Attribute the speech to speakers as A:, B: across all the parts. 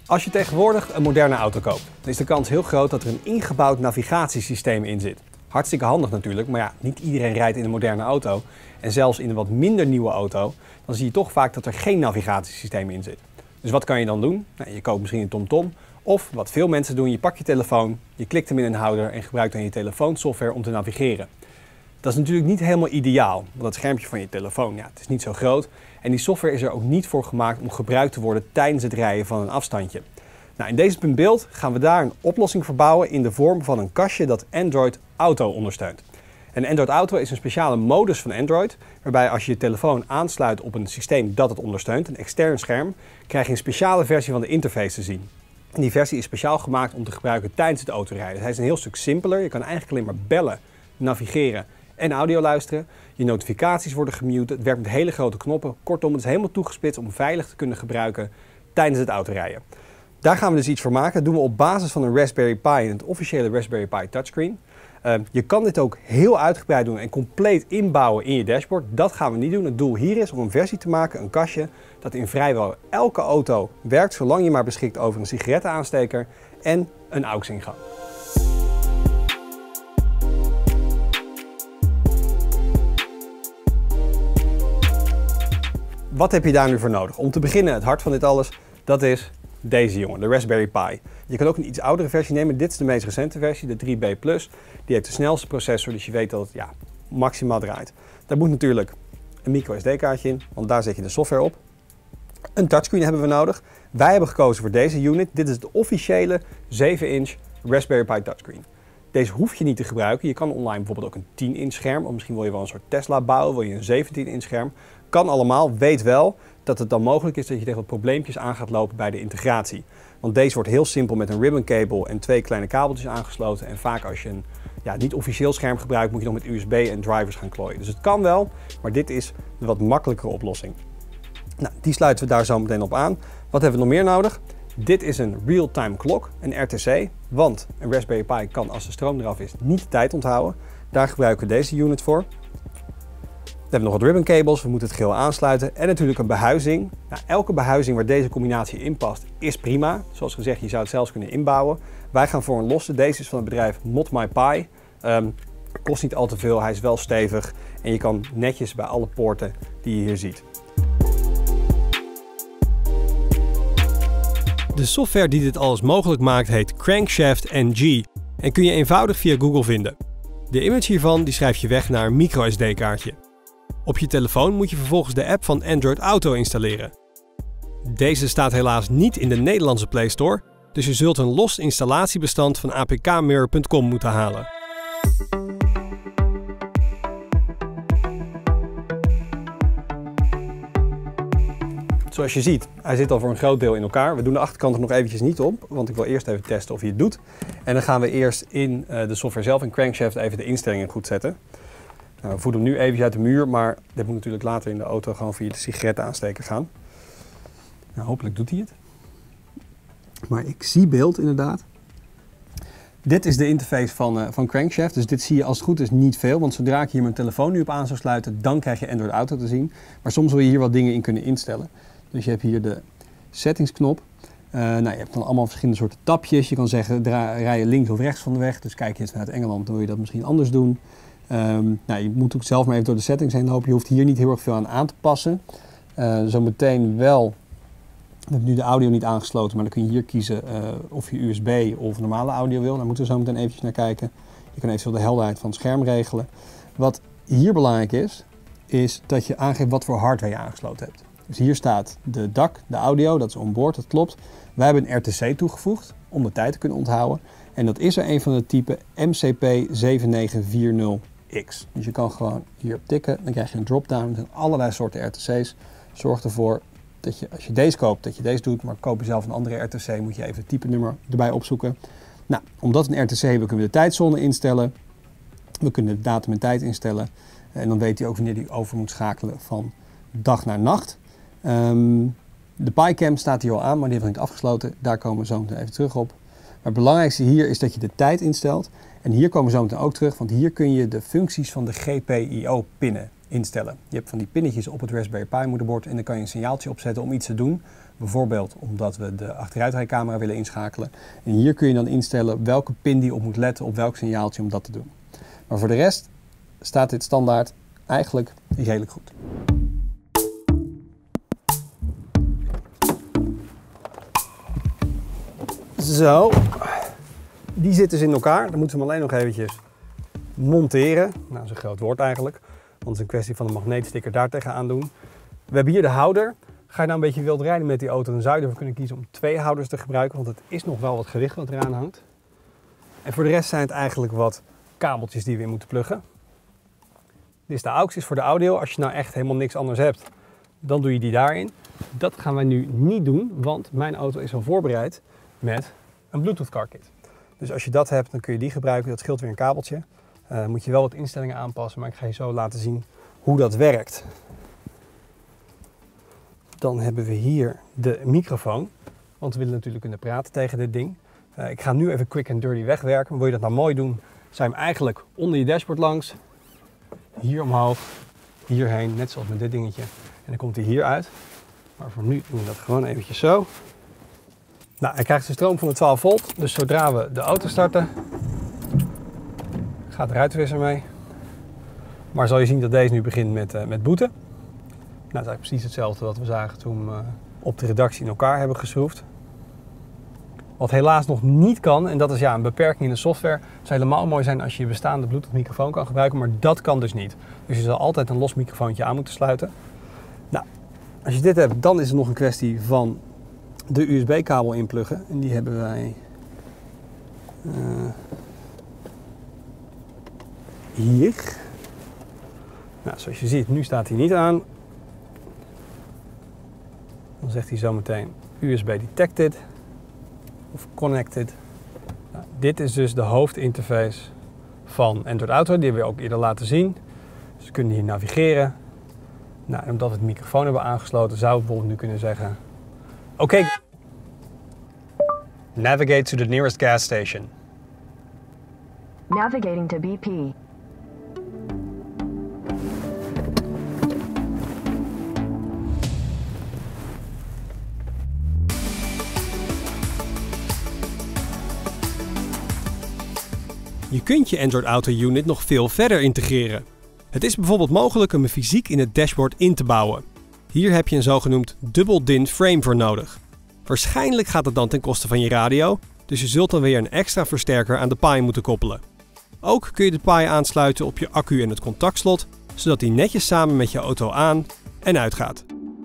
A: Als je tegenwoordig een moderne auto koopt, dan is de kans heel groot dat er een ingebouwd navigatiesysteem in zit. Hartstikke handig natuurlijk, maar ja, niet iedereen rijdt in een moderne auto. En zelfs in een wat minder nieuwe auto, dan zie je toch vaak dat er geen navigatiesysteem in zit. Dus wat kan je dan doen? Nou, je koopt misschien een TomTom. Of wat veel mensen doen, je pakt je telefoon, je klikt hem in een houder en gebruikt dan je telefoonsoftware om te navigeren. Dat is natuurlijk niet helemaal ideaal, want het schermpje van je telefoon, ja, het is niet zo groot. En die software is er ook niet voor gemaakt om gebruikt te worden tijdens het rijden van een afstandje. Nou, in deze beeld gaan we daar een oplossing voor bouwen in de vorm van een kastje dat Android Auto ondersteunt. En Android Auto is een speciale modus van Android, waarbij als je je telefoon aansluit op een systeem dat het ondersteunt, een extern scherm, krijg je een speciale versie van de interface te zien. En die versie is speciaal gemaakt om te gebruiken tijdens het autorijden. Dus hij is een heel stuk simpeler. Je kan eigenlijk alleen maar bellen, navigeren en audio luisteren. Je notificaties worden gemute. Het werkt met hele grote knoppen. Kortom, het is helemaal toegespitst om veilig te kunnen gebruiken tijdens het autorijden. Daar gaan we dus iets voor maken. Dat doen we op basis van een Raspberry Pi en het officiële Raspberry Pi touchscreen. Je kan dit ook heel uitgebreid doen en compleet inbouwen in je dashboard. Dat gaan we niet doen. Het doel hier is om een versie te maken, een kastje, dat in vrijwel elke auto werkt, zolang je maar beschikt over een sigarettenaansteker en een AUX-ingang. Wat heb je daar nu voor nodig? Om te beginnen, het hart van dit alles, dat is deze jongen, de Raspberry Pi. Je kan ook een iets oudere versie nemen. Dit is de meest recente versie, de 3B+. Die heeft de snelste processor, dus je weet dat het maximaal draait. Daar moet natuurlijk een micro SD-kaartje in, want daar zet je de software op. Een touchscreen hebben we nodig. Wij hebben gekozen voor deze unit. Dit is de officiële 7-inch Raspberry Pi touchscreen. Deze hoef je niet te gebruiken. Je kan online bijvoorbeeld ook een 10-inch scherm, of misschien wil je wel een soort Tesla bouwen, wil je een 17-inch scherm. Kan allemaal. Weet wel dat het dan mogelijk is dat je tegen wat probleempjes aan gaat lopen bij de integratie. Want deze wordt heel simpel met een ribbon cable en 2 kleine kabeltjes aangesloten. En vaak als je een niet officieel scherm gebruikt, moet je nog met USB en drivers gaan klooien. Dus het kan wel, maar dit is de wat makkelijkere oplossing. Nou, die sluiten we daar zo meteen op aan. Wat hebben we nog meer nodig? Dit is een real-time klok, een RTC. Want een Raspberry Pi kan, als de stroom eraf is, niet de tijd onthouden. Daar gebruiken we deze unit voor. We hebben nog wat ribbon cables, we moeten het geheel aansluiten en natuurlijk een behuizing. Nou, elke behuizing waar deze combinatie in past is prima. Zoals gezegd, je zou het zelfs kunnen inbouwen. Wij gaan voor een losse. Deze is van het bedrijf ModMyPi. Kost niet al te veel, hij is wel stevig en je kan netjes bij alle poorten die je hier ziet. De software die dit alles mogelijk maakt heet Crankshaft NG en kun je eenvoudig via Google vinden. De image hiervan die schrijf je weg naar een micro SD-kaartje. Op je telefoon moet je vervolgens de app van Android Auto installeren. Deze staat helaas niet in de Nederlandse Play Store, dus je zult een los installatiebestand van apkmirror.com moeten halen. Zoals je ziet, hij zit al voor een groot deel in elkaar. We doen de achterkant er nog eventjes niet op, want ik wil eerst even testen of hij het doet. En dan gaan we eerst in de software zelf, in Crankshaft, even de instellingen goed zetten. Nou, we voeden hem nu even uit de muur, maar dit moet natuurlijk later in de auto gewoon via de sigarettenaansteker gaan. Nou, hopelijk doet hij het. Maar ik zie beeld inderdaad. Dit is de interface van Crankshaft, dus dit zie je als het goed is niet veel, want zodra ik hier mijn telefoon nu op aan zou sluiten, dan krijg je Android Auto te zien. Maar soms wil je hier wat dingen in kunnen instellen. Dus je hebt hier de settingsknop. Je hebt dan allemaal verschillende soorten tapjes. Je kan zeggen, rij je links of rechts van de weg. Dus kijk je eens vanuit Engeland, dan wil je dat misschien anders doen. Je moet ook zelf maar even door de settings heen lopen. Je hoeft hier niet heel erg veel aan te passen. Zometeen wel. We hebben nu de audio niet aangesloten, maar dan kun je hier kiezen of je USB of normale audio wil. Daar moeten we zo meteen eventjes naar kijken. Je kan eventueel de helderheid van het scherm regelen. Wat hier belangrijk is dat je aangeeft wat voor hardware je aangesloten hebt. Dus hier staat de DAC, de audio, dat is onboard, dat klopt. Wij hebben een RTC toegevoegd om de tijd te kunnen onthouden. En dat is er een van de type MCP7940X. Dus je kan gewoon hierop tikken, dan krijg je een drop-down. Er zijn allerlei soorten RTC's. Zorg ervoor dat je, als je deze koopt, dat je deze doet. Maar koop je zelf een andere RTC, moet je even het type nummer erbij opzoeken. Nou, omdat we een RTC hebben, kunnen we de tijdzone instellen. We kunnen de datum en tijd instellen. En dan weet hij ook wanneer hij over moet schakelen van dag naar nacht. De PiCam staat hier al aan, maar die hebben we niet afgesloten. Daar komen we zo meteen even terug op. Maar het belangrijkste hier is dat je de tijd instelt. En hier komen we zo meteen ook terug, want hier kun je de functies van de GPIO pinnen instellen. Je hebt van die pinnetjes op het Raspberry Pi moederbord en dan kan je een signaaltje opzetten om iets te doen. Bijvoorbeeld omdat we de achteruitrijcamera willen inschakelen. En hier kun je dan instellen welke pin die op moet letten, op welk signaaltje om dat te doen. Maar voor de rest staat dit standaard eigenlijk redelijk goed. Zo, die zit dus in elkaar. Dan moeten we hem alleen nog eventjes monteren. Nou, dat is een groot woord eigenlijk, want het is een kwestie van een magneetsticker daar tegenaan doen. We hebben hier de houder. Ga je nou een beetje wild rijden met die auto, dan zou je ervoor kunnen kiezen om 2 houders te gebruiken, want het is nog wel wat gewicht wat eraan hangt. En voor de rest zijn het eigenlijk wat kabeltjes die we in moeten pluggen. Dit is de AUX, is voor de audio. Als je nou echt helemaal niks anders hebt, dan doe je die daarin. Dat gaan wij nu niet doen, want mijn auto is al voorbereid met een Bluetooth car kit. Dus als je dat hebt, dan kun je die gebruiken. Dat scheelt weer een kabeltje. Moet je wel wat instellingen aanpassen, maar ik ga je zo laten zien hoe dat werkt. Dan hebben we hier de microfoon, want we willen natuurlijk kunnen praten tegen dit ding. Ik ga nu even quick and dirty wegwerken. Wil je dat nou mooi doen, zou je hem eigenlijk onder je dashboard langs, hier omhoog, hierheen, net zoals met dit dingetje. En dan komt hij hier uit. Maar voor nu doen we dat gewoon eventjes zo. Nou, hij krijgt de stroom van de 12 volt, dus zodra we de auto starten, gaat de ruitenwisser mee. Maar zal je zien dat deze nu begint met boeten. Nou, dat is eigenlijk precies hetzelfde wat we zagen toen we op de redactie in elkaar hebben geschroefd. Wat helaas nog niet kan, en dat is een beperking in de software. Het zou helemaal mooi zijn als je je bestaande Bluetooth microfoon kan gebruiken, maar dat kan dus niet. Dus je zal altijd een los microfoontje aan moeten sluiten. Nou, als je dit hebt, dan is het nog een kwestie van de USB-kabel inpluggen. En die hebben wij hier. Nou, zoals je ziet, nu staat hij niet aan. Dan zegt hij zo meteen USB detected of connected. Nou, dit is dus de hoofdinterface van Android Auto. Die hebben we ook eerder laten zien. Dus we kunnen hier navigeren. Nou, en omdat we het microfoon hebben aangesloten, zou ik bijvoorbeeld nu kunnen zeggen: Oké, navigate to the nearest gas station.
B: Navigating to BP.
A: Je kunt je Android Auto Unit nog veel verder integreren. Het is bijvoorbeeld mogelijk om hem fysiek in het dashboard in te bouwen. Hier heb je een zogenoemd dubbel DIN frame voor nodig. Waarschijnlijk gaat het dan ten koste van je radio, dus je zult dan weer een extra versterker aan de Pi moeten koppelen. Ook kun je de Pi aansluiten op je accu en het contactslot, zodat die netjes samen met je auto aan en uitgaat.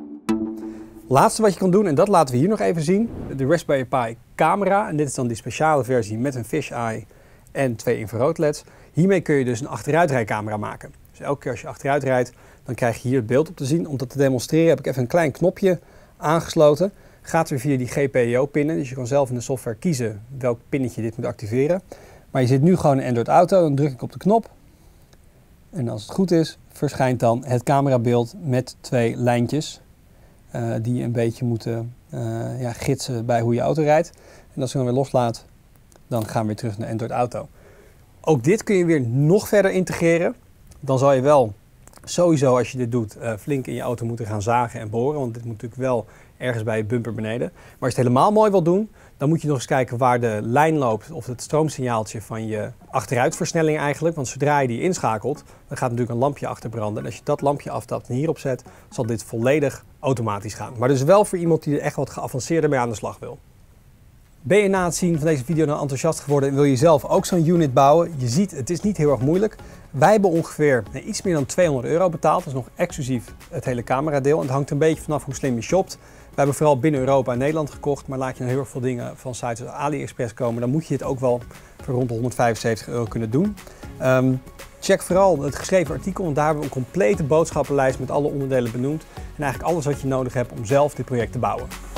A: Laatste wat je kan doen, en dat laten we hier nog even zien, de Raspberry Pi camera. En dit is dan die speciale versie met een fisheye en 2 infraroodleds. Hiermee kun je dus een achteruitrijcamera maken. Dus elke keer als je achteruit rijdt, dan krijg je hier het beeld op te zien. Om dat te demonstreren heb ik even een klein knopje aangesloten. Gaat weer via die GPIO-pinnen, dus je kan zelf in de software kiezen welk pinnetje dit moet activeren. Maar je zit nu gewoon in Android Auto, dan druk ik op de knop. En als het goed is, verschijnt dan het camerabeeld met 2 lijntjes. Die je een beetje moeten gidsen bij hoe je auto rijdt. En als je dan weer loslaat, dan gaan we weer terug naar Android Auto. Ook dit kun je weer nog verder integreren. Dan zal je wel sowieso, als je dit doet, flink in je auto moeten gaan zagen en boren. Want dit moet natuurlijk wel ergens bij je bumper beneden. Maar als je het helemaal mooi wil doen, dan moet je nog eens kijken waar de lijn loopt. Of het stroomsignaaltje van je achteruitversnelling eigenlijk. Want zodra je die inschakelt, dan gaat natuurlijk een lampje achterbranden. En als je dat lampje aftapt en hierop zet, zal dit volledig automatisch gaan. Maar dus wel voor iemand die er echt wat geavanceerder mee aan de slag wil. Ben je na het zien van deze video nou enthousiast geworden en wil je zelf ook zo'n unit bouwen? Je ziet, het is niet heel erg moeilijk. Wij hebben ongeveer iets meer dan €200 betaald. Dat is nog exclusief het hele cameradeel. En het hangt een beetje vanaf hoe slim je shopt. We hebben vooral binnen Europa en Nederland gekocht. Maar laat je nou heel erg veel dingen van sites als AliExpress komen, dan moet je het ook wel voor rond de €175 kunnen doen. Check vooral het geschreven artikel, want daar hebben we een complete boodschappenlijst met alle onderdelen benoemd. En eigenlijk alles wat je nodig hebt om zelf dit project te bouwen.